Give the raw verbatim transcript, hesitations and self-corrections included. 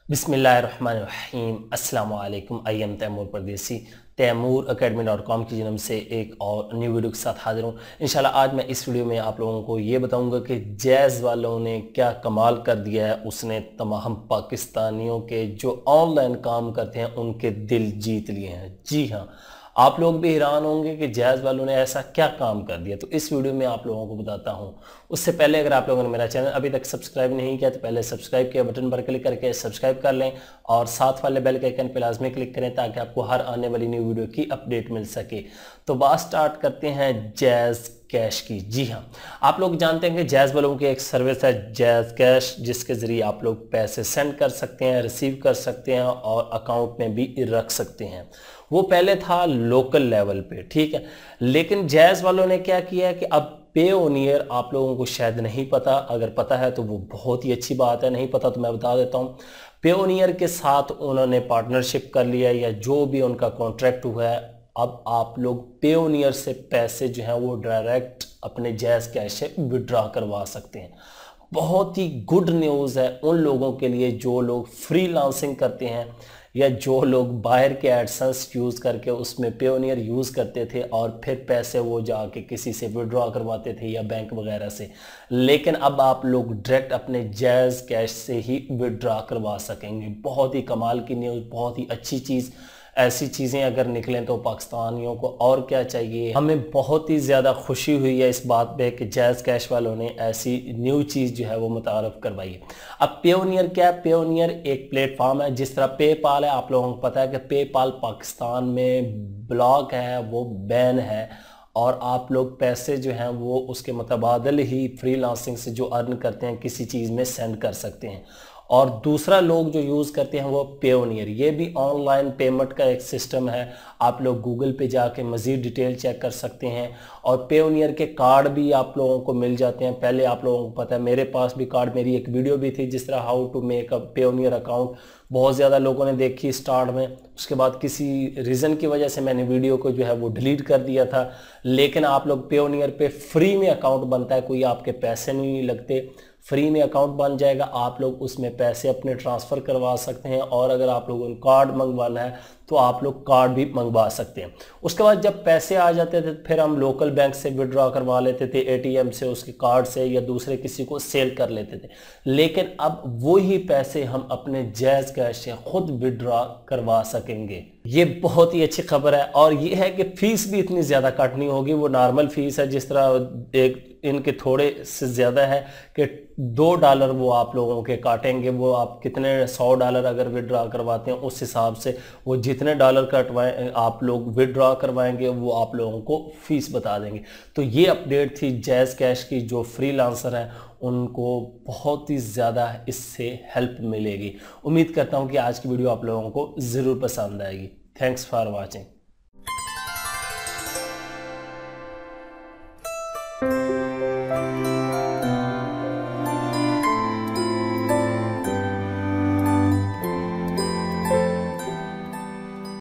बिस्मिल्लाहिर्रहमानिर्रहीम अस्सलाम वालेकुम। आई एम तैमूर परदेसी तैमूर अकेडमी डॉट कॉम की जन्म से एक और न्यू वीडियो के साथ हाजिर हूँ। इंशाल्लाह आज मैं इस वीडियो में आप लोगों को ये बताऊंगा कि जैज़ वालों ने क्या कमाल कर दिया है। उसने तमाम पाकिस्तानियों के जो ऑनलाइन काम करते हैं उनके दिल जीत लिए हैं। जी हाँ, आप लोग भी हैरान होंगे कि जैज़ वालों ने ऐसा क्या काम कर दिया, तो इस वीडियो में आप लोगों को बताता हूं। उससे पहले अगर आप लोगों ने मेरा चैनल अभी तक सब्सक्राइब नहीं किया तो पहले सब्सक्राइब के बटन पर क्लिक करके सब्सक्राइब कर लें और साथ वाले बेल के आइकन पर लाजमी क्लिक करें ताकि आपको हर आने वाली न्यू वीडियो की अपडेट मिल सके। तो बात स्टार्ट करते हैं जैज़ कैश की। जी हाँ, आप लोग जानते हैं कि जैज़ वालों की एक सर्विस है जैज़ कैश, जिसके ज़रिए आप लोग पैसे सेंड कर सकते हैं, रिसीव कर सकते हैं और अकाउंट में भी रख सकते हैं। वो पहले था लोकल लेवल पे, ठीक है, लेकिन जैज़ वालों ने क्या किया है कि अब पेओनियर आप लोगों को शायद नहीं पता, अगर पता है तो वो बहुत ही अच्छी बात है, नहीं पता तो मैं बता देता हूँ। पेओनियर के साथ उन्होंने पार्टनरशिप कर लिया या जो भी उनका कॉन्ट्रैक्ट हुआ है, अब आप लोग पेओनियर से पैसे जो है वो डायरेक्ट अपने जैज़ कैश से विड्रॉ करवा सकते हैं। बहुत ही गुड न्यूज़ है उन लोगों के लिए जो लोग फ्रीलांसिंग करते हैं या जो लोग बाहर के एडसेंस यूज़ करके उसमें पेओनियर यूज़ करते थे और फिर पैसे वो जाके किसी से विड्रॉ करवाते थे या बैंक वगैरह से, लेकिन अब आप लोग डायरेक्ट अपने जैज़ कैश से ही विड्रॉ करवा सकेंगे। बहुत ही कमाल की न्यूज़, बहुत ही अच्छी चीज़। ऐसी चीज़ें अगर निकलें तो पाकिस्तानियों को और क्या चाहिए। हमें बहुत ही ज़्यादा खुशी हुई है इस बात पे कि जैज़ कैश वालों ने ऐसी न्यू चीज़ जो है वो मुतारफ़ करवाई है। अब पेओनियर क्या है? पेओनियर एक प्लेटफॉर्म है, जिस तरह पेपाल है, आप लोगों को पता है कि पेपाल पाकिस्तान में ब्लॉक है, वो बैन है और आप लोग पैसे जो हैं वो उसके मुतबादल ही फ्रीलांसिंग से जो अर्न करते हैं किसी चीज़ में सेंड कर सकते हैं। और दूसरा लोग जो यूज़ करते हैं वो पेओनियर, ये भी ऑनलाइन पेमेंट का एक सिस्टम है। आप लोग गूगल पे जाके मज़ीद डिटेल चेक कर सकते हैं और पेओनियर के कार्ड भी आप लोगों को मिल जाते हैं। पहले आप लोगों को पता है, मेरे पास भी कार्ड, मेरी एक वीडियो भी थी जिस तरह how to make a Payoneer account, बहुत ज़्यादा लोगों ने देखी स्टार्ट में। उसके बाद किसी रीज़न की वजह से मैंने वीडियो को जो है वो डिलीट कर दिया था। लेकिन आप लोग पेओनियर पे फ्री में अकाउंट बनता है, कोई आपके पैसे नहीं लगते, फ्री में अकाउंट बन जाएगा। आप लोग उसमें पैसे अपने ट्रांसफ़र करवा सकते हैं और अगर आप लोगों को कार्ड मंगवाना है तो आप लोग कार्ड भी मंगवा सकते हैं। उसके बाद जब पैसे आ जाते थे फिर हम लोकल बैंक से विड्रॉ करवा लेते थे, एटीएम से, उसके कार्ड से, या दूसरे किसी को सेल कर लेते थे। लेकिन अब वही पैसे हम अपने जैज़ कैश से खुद विड्रॉ करवा सकेंगे। ये बहुत ही अच्छी खबर है और ये है कि फीस भी इतनी ज़्यादा कट नहीं होगी। वो नॉर्मल फीस है, जिस तरह एक इनके थोड़े से ज़्यादा है कि दो डॉलर वो आप लोगों के काटेंगे। वो आप कितने सौ डॉलर अगर विड्रॉ करवाते हैं उस हिसाब से वो जितने डॉलर कटवाएं आप लोग विड्रॉ करवाएंगे वो आप लोगों को फीस बता देंगे। तो ये अपडेट थी जैज़ कैश की। जो फ्रीलांसर हैं उनको बहुत ही ज़्यादा इससे हेल्प मिलेगी। उम्मीद करता हूँ कि आज की वीडियो आप लोगों को ज़रूर पसंद आएगी। Thanks for watching. Thank you.